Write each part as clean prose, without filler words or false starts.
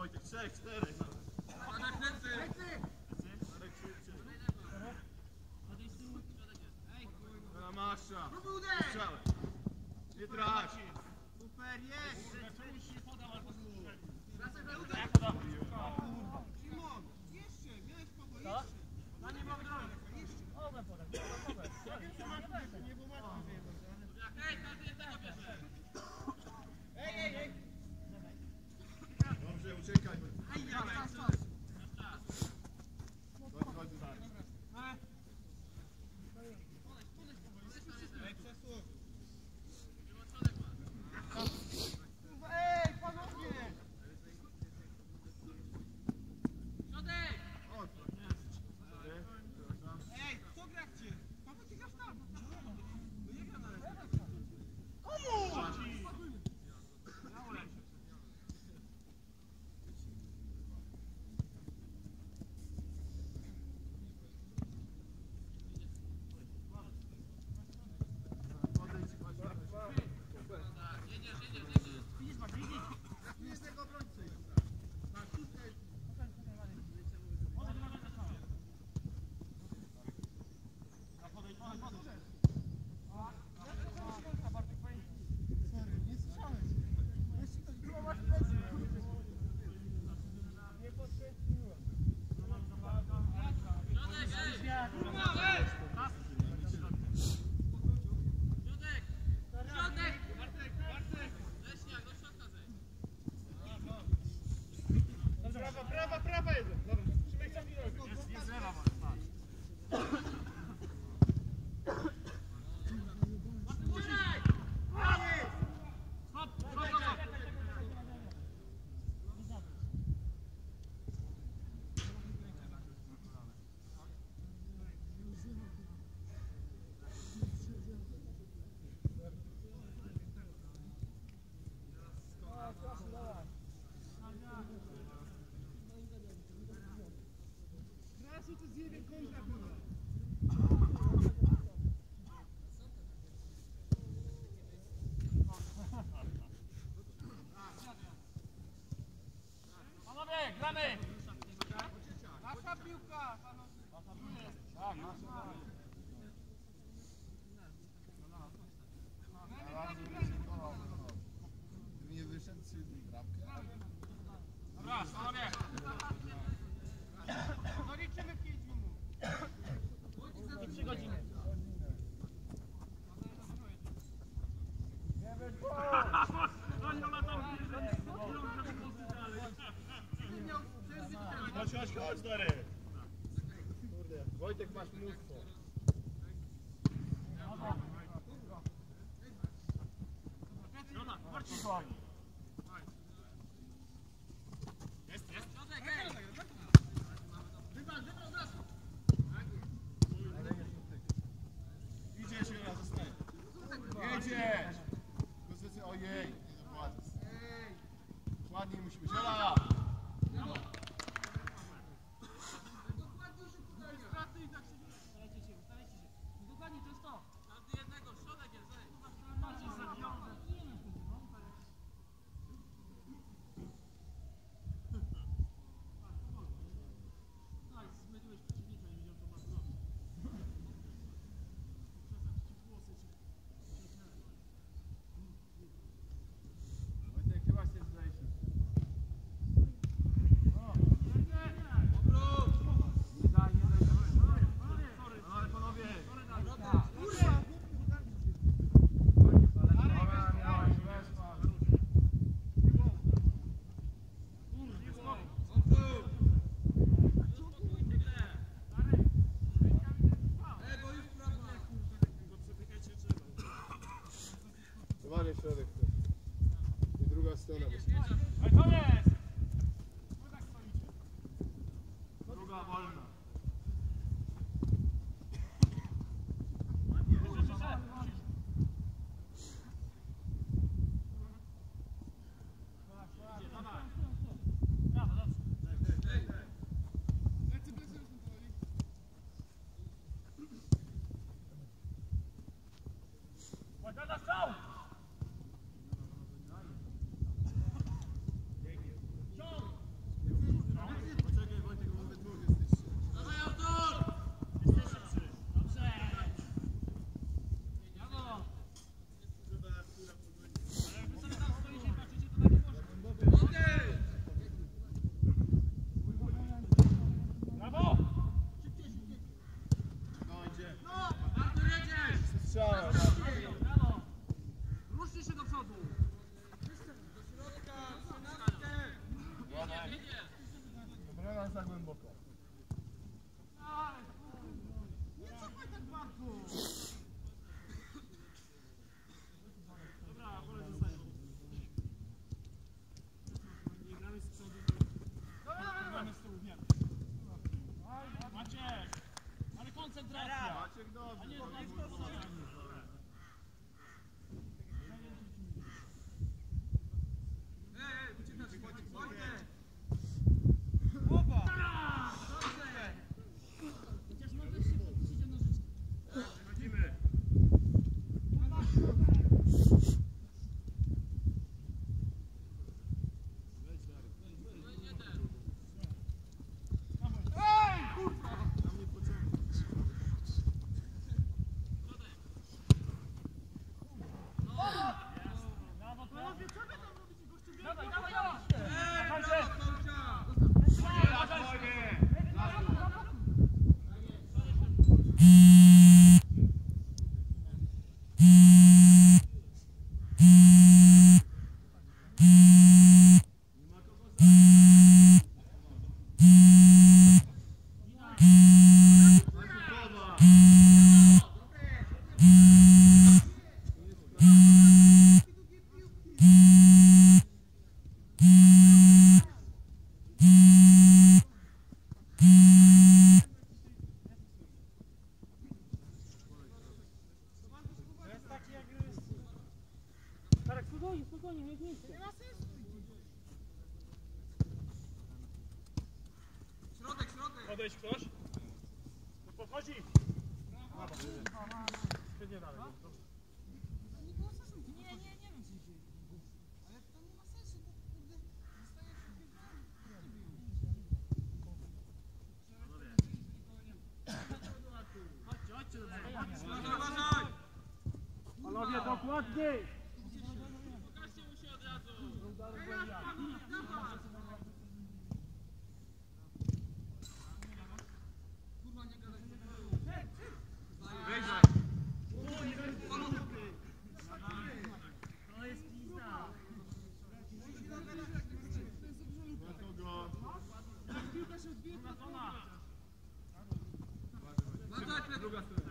Wojtek, 3, 4. Masza. Strzał. Nie trać. Super, jest. Jak podam? Szymon, jeszcze, miałeś kogo, jeszcze. No nie mogę drogi. Mogłem podać, mogłem. Nie było łatwo. Ej, każdy jednego bierze. Ej. Dobrze, uciekaj. Prawa jeden. Dobra, trzymaj sam jest lewa, Panowie, gramy! Nasza piłka, panowie! Tak, nasza. Nie wyszedł z bramkę. Raz, panowie! No liczymy 5 minut. I 3 godziny. Chodź, stary! Kurde, Wojtek, masz mnóstwo. Jest. Wybal od razu. Idziesz, Jola, zostań. Jedziesz! Ojej, ładniej musi być. Jola! Dokładnie, to jest to. Każdy jednego, środek jest, Środek. I druga strona. Ale to jest! Druga wolna. przodu. Obrona za głęboko. Nie cofaj tak bardzo. Dobra, wolę zostaje. Nie gramy z przodu. Gramy z tyłu, wiem. Maciek! Ale koncentracja! Maciek dobrze. A nie znowu. Spokojnie, nie miejsce. Nie ma sensu. Środek. Podejść ktoś? No pochodzi. Nie dalej. Nie wiem co się dzieje. Ale to nie ma sensu, bo kurde zostaje panowie, dokładniej! Druga strona.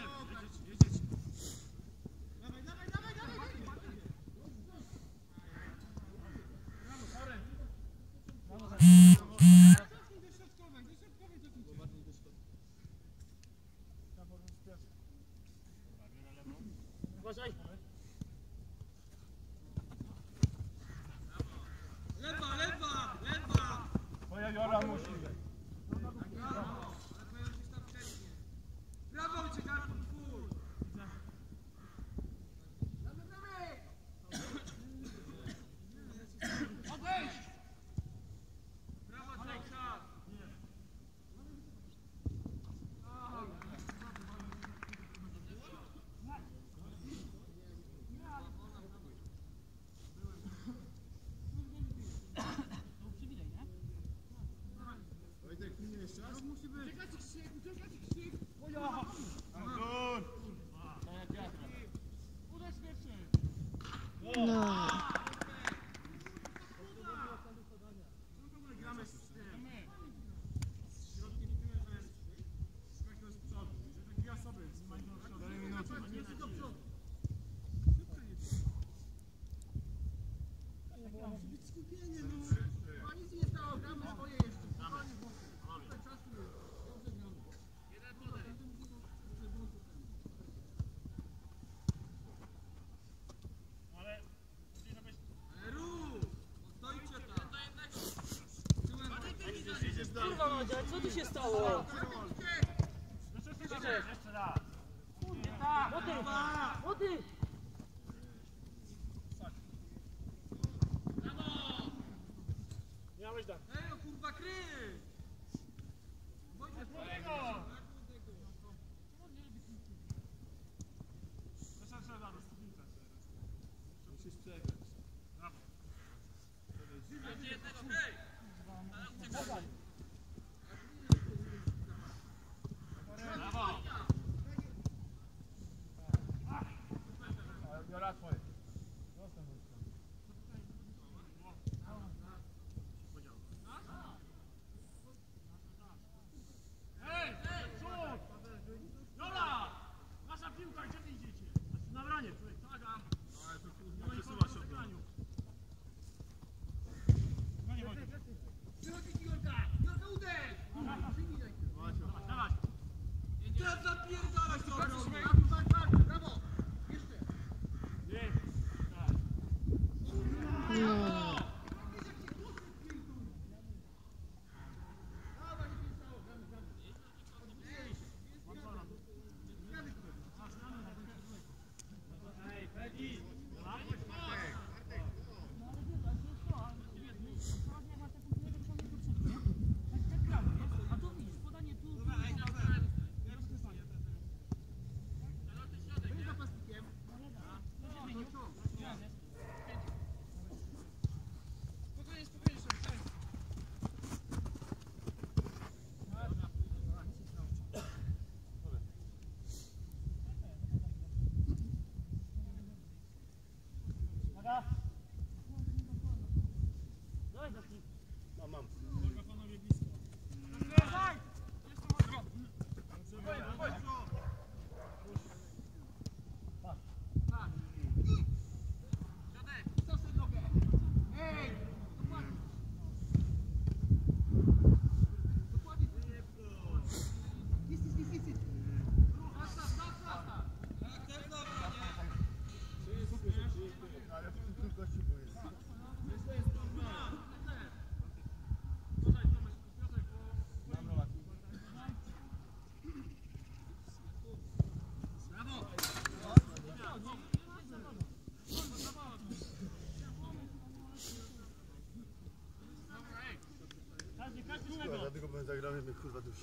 Uważaj. Lewa! Moja Jora musi. Brawo, uciekaj! Odejdź! Brawo, cały czas! Wojtek, minie jeszcze raz? Musi być. Uciekać krzyk! Oja! Uderz pierwszy! No. Gramy z tym. Środkiem tyłem zamiast skakiwać z przodu. Że dwie osoby z mają do przodu. 4 minuty. A nie do przodu. Musi być skupienie, no. Nic nie stało, gramy swoje jeszcze. Tutaj czasu jest. Dobrze gramy. Jeden podej. Ale musi być... Stoicie tam. Kurwa Madzia, co tu się stało? Jeszcze raz. Kurde, tak. Młody! Miałeś tak. Ej, kurwa, kryj! Wojtek, Młodego! Musisz przegrać. Brawo. Brawo! Jora twoje. Ej, przód! Jola! Nasza piłka, gdzie wy idziecie? Na branie, człowiek, tak, a... Ale to kurwa No i przesuwa kurwa się na od graniu. Przychodzi Jolka! Jolka, uderz! Macio. Dawaj. Teraz zapierdalać to robię! Tak, tak, brawo! Jeszcze! Nie. Tak. No. Ej, Freddy! A tu widzisz, podanie tu. Spokojnie, spokojnie, szef. Uwaga. Dawaj do nich. Mam. Dawaj! Cofnij nogę! Ej! Dokładnie! Dokładnie! Jest! Ale to tylko ci boję. Każdy Kurwa, swego. dlatego będę zagrał, mnie kurwa dusi.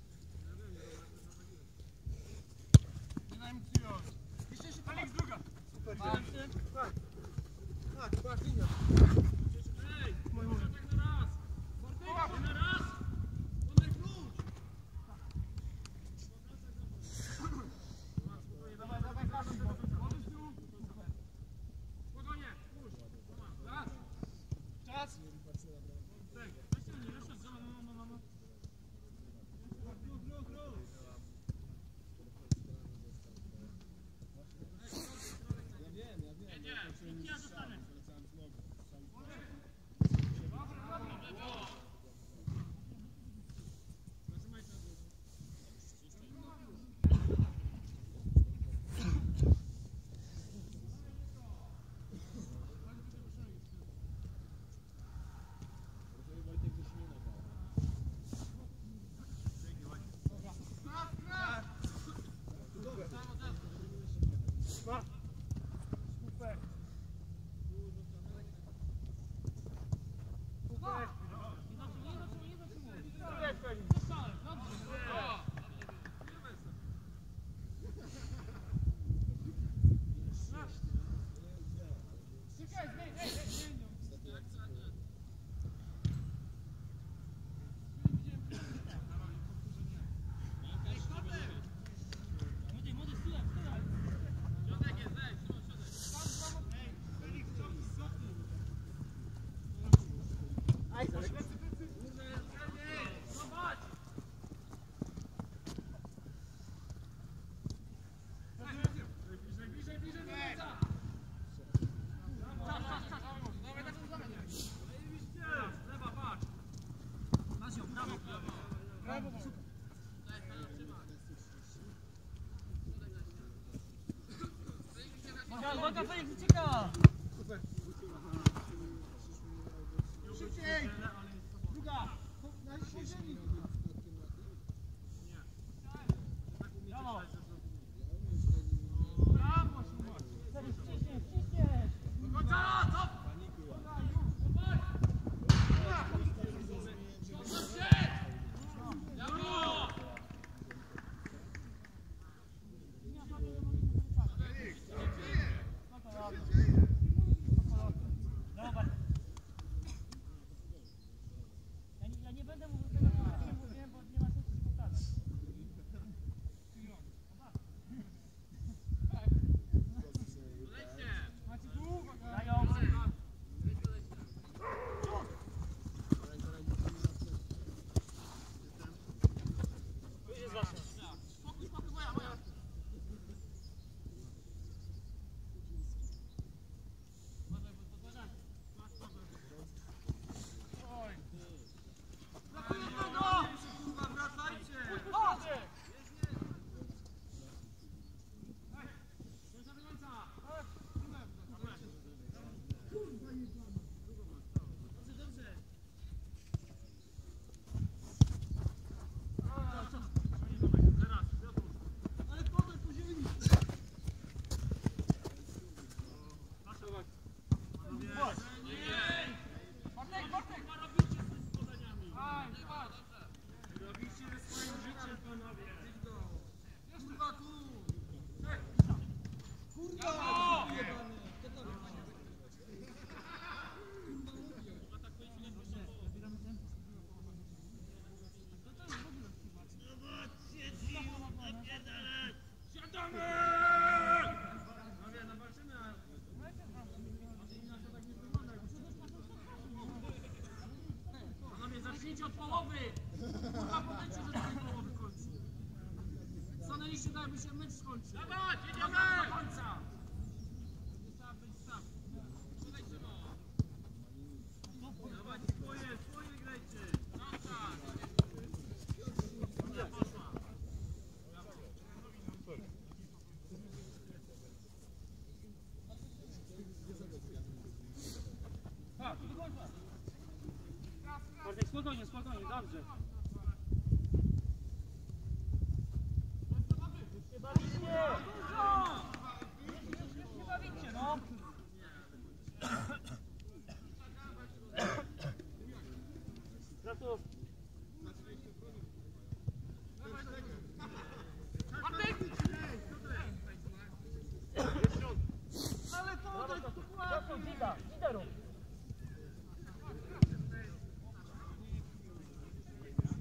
Nie daj mi przyjąć! Jeszcze Felix, druga. Super, Tak, patrz, linia! Ej, może tak na raz. Mordyka, na raz. Tomek, wróć. Dawaj, każdy! Spokojnie, puść. Raz. Czas! Tak, weźcie mnie, jeszcze no. Nie, ja zostanę. Uwaga, Felix, ucieka! Szybciej! Druga! Na ziemi! Brawo! Brawo, Felix, ciśniesz! Ej, żeby się mecz skończył. Dawaj, jedziemy! Do końca! Dawaj, swoje grajcie! Bartek, spokojnie, spokojnie, dobrze. Nie bawicie! Nie bawicie, no! Gratuluję. Ale to odejdź dokładnie! Liderów!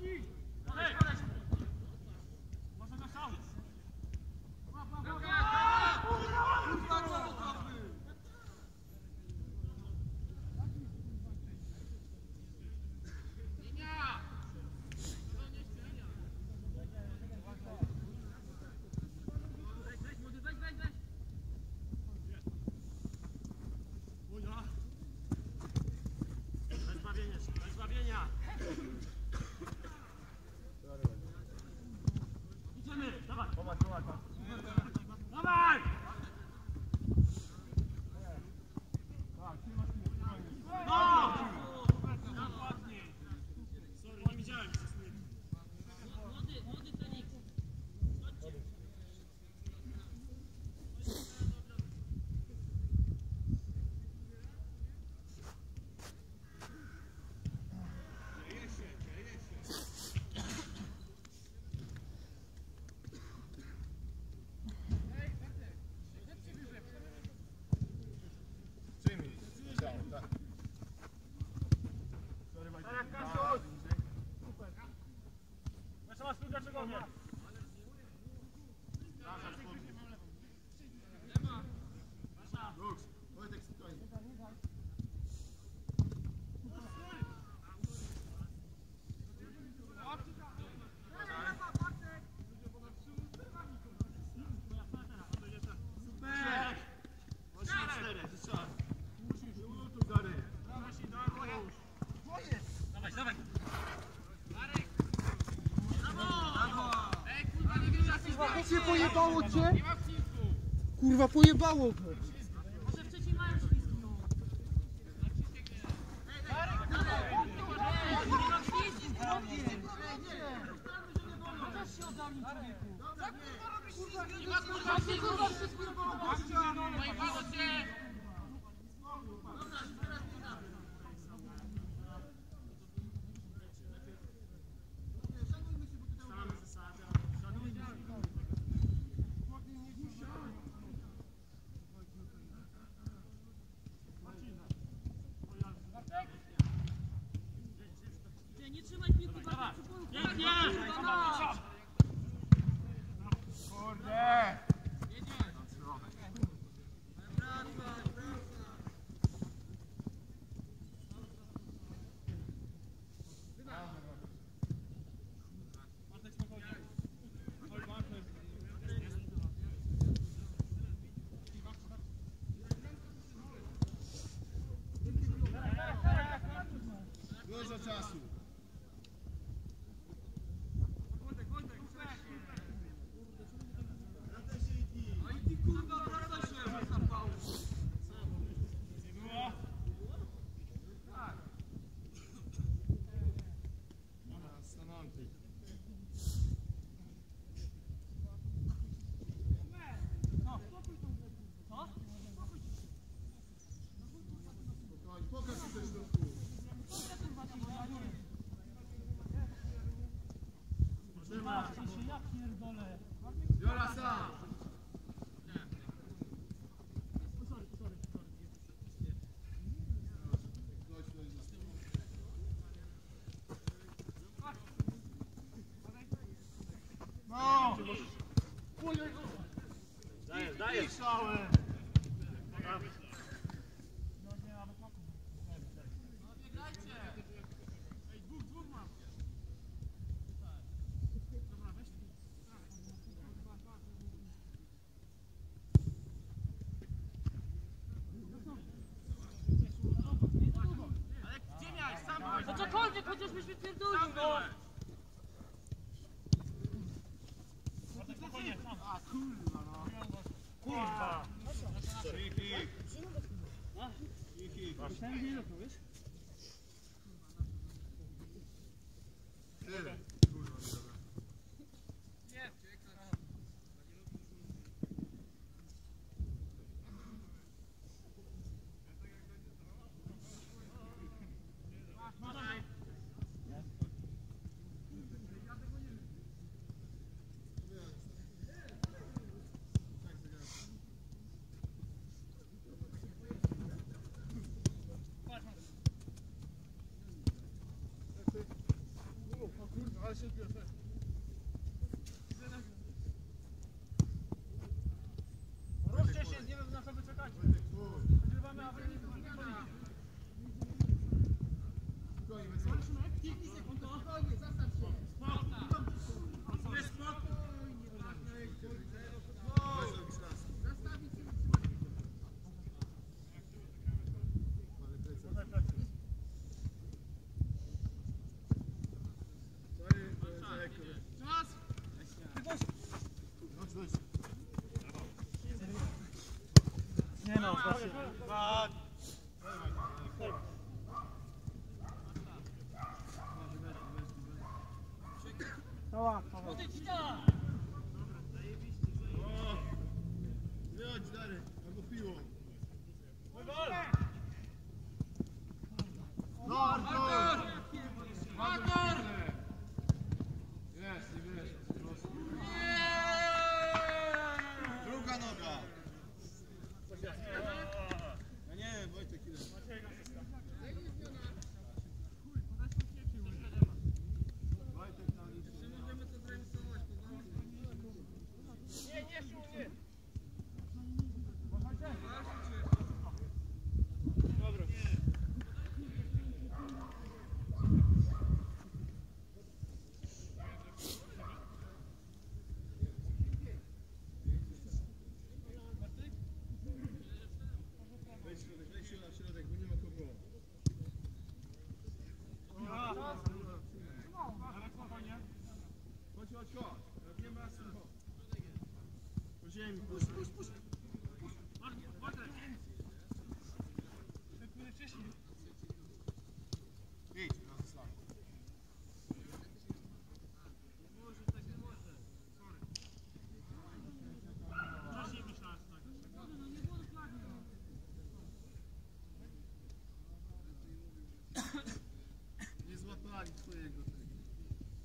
Może na szał. Bez zbawienia. Idziemy, dawaj. Pomagaj. Dawaj! No! Dokładnie. Sorry, nie widziałem. Młody trening. Przyjmij. Tak. Tak, Kasiu! Jeszcze masz piłkę, czego nie? Luz. Wojtek, spokojnie. Dawaj, dawaj! Kurwa, się pojebało cię? Kurwa, pojebało go. Może wcześniej mają ślizgi, no. Chociaż się ogarnij, człowieku. Nie trzymaj piłki, bardzo pięknie! Kurde. Dużo czasu. Stanący. Spokojnie, pokaż się też do tyłu. Ja pierdolę. Jola sam. No. Dajesz, dajesz. Słyszałem. No cokolwiek, chociaż byśmy pierdolili, no! A kurwa, no. Kurwa! Hik. Myślałem, że nie lotno, wiesz? Tyle. Kurwa, dobra. Ale się odbiło, tak. Ruszcie się, nie wiem na co wy czekacie. Wojtek, stój. Wygrywamy, a wy nie policie. Spokojnie, wesoło. Spokojnie, zastaw się. Spokój. Spokój. Weź robisz raz. Zastawić się, wytrzymać. Ale plecy. Tutaj plecy. Sorry, za lekko. Czas! Chodź, chodź. Nie no, właśnie. Wychodź, Darek, albo piło. No, Artur! Artur! Jest, nie wiesz, druga noga. No nie, Wojtek, ile? Wojtek na liczbę. Możemy to zrealizować. Nie, nie, szumnie. Dobra. Wejdź na środek, bo nie ma kogo. Chodź, chodź, chodź. Nie ma sensu. Po ziemi, puść, puść, puść. Idź, Rozdysław. Nie złapali twojego tego.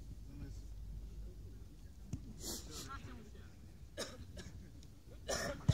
Zamysłu.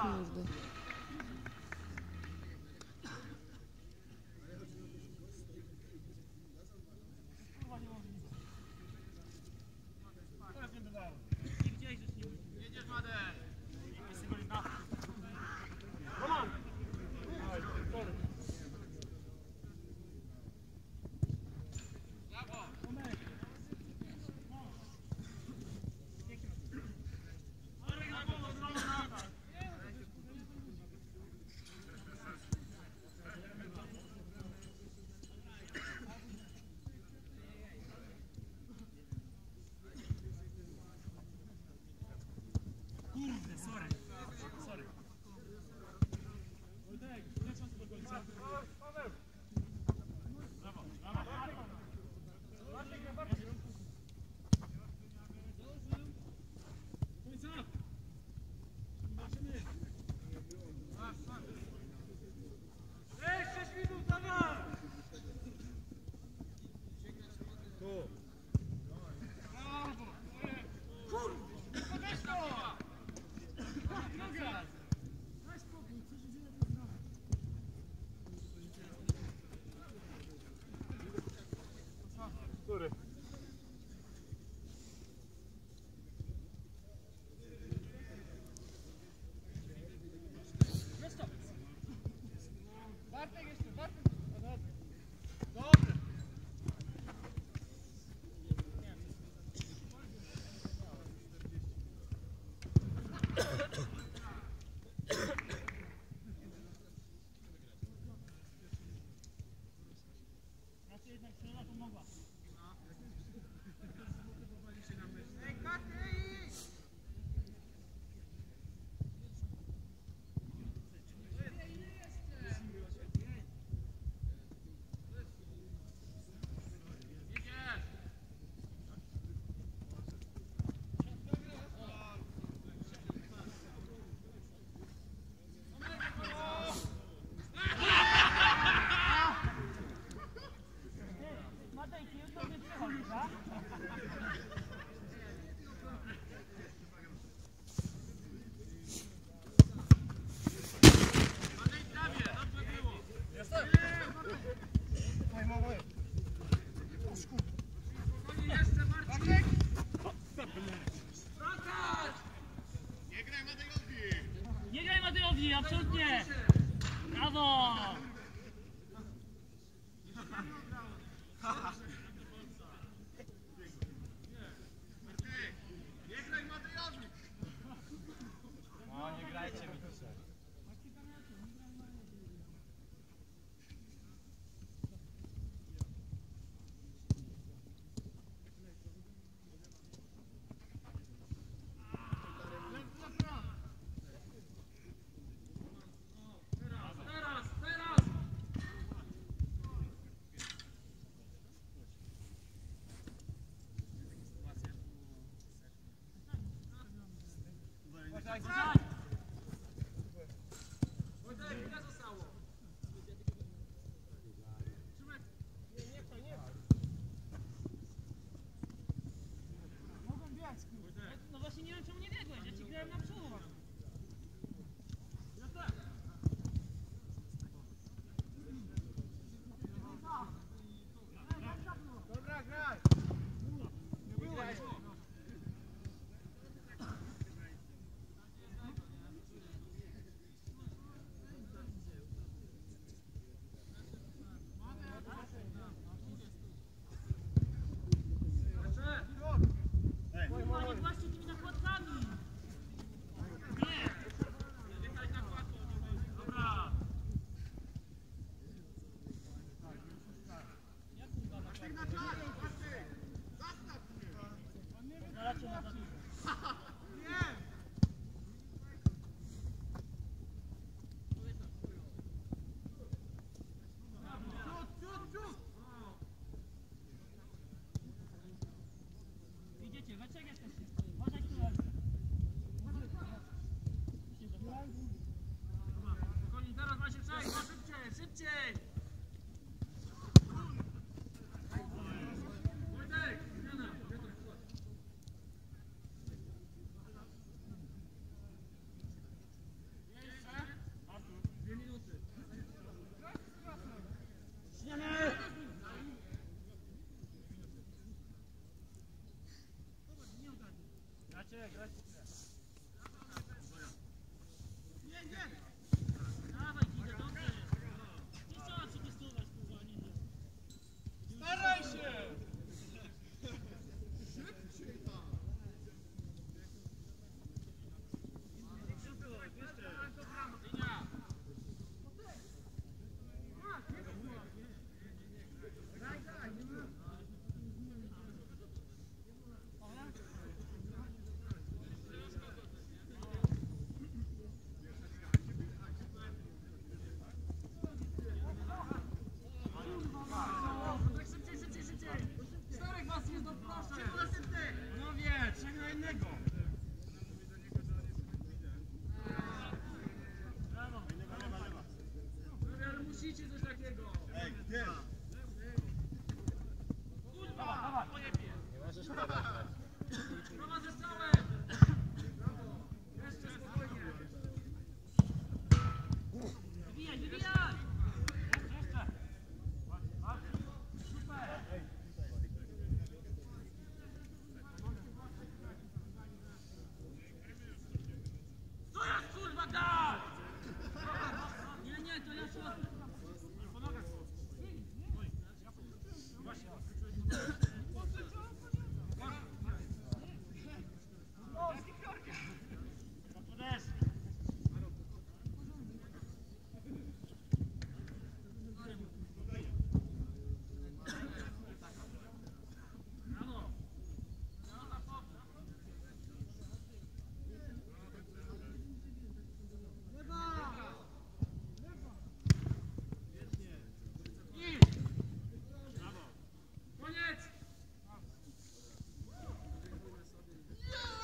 Kurde. Nie widziałeś, że się nie Jedziesz, Madek! Roman! Kurde, sorry. Sorry. Wojtek, nie czas do końca. Brawo, brawo. Końca! Zobaczymy. 6 minut, dawaj! Tu. Brawo! Kurde! Weź to! Noga! Daj spokój, co się dzieje w tym grach? Który? Jest to. Bartek jeszcze, Bartek! Dobry! Raczej jednak strzelna pomogła. Ej, Katej! Jedziesz! Matejki, jutro nie przychodzi, tak? Madej, prawie, dobrze było! Spokojnie jeszcze, Marcin! Wracać! Nie graj Matejowi! Nie graj Matejowi, absolutnie! Brawo! Nie graj Matejowi! No, nie grajcie mi dzisiaj. Teraz, teraz! Wojtek! Wojtek, ile zostało? Mogą biać, kurde. No właśnie nie wiem czemu nie biegłeś, ja ci grałem na przód. Dobra, graj! Nie graj! Panie, właśnie tymi nakładkami. Nie. Jechać na płatno. Dobra. Bartek na czas! Bartek! Zastaw mnie! Zalacie na to. Nie! Idziecie, we trzech jesteście. Uważaj, kto leży. Spokojnie, teraz ma się przejść, no szybciej, szybciej!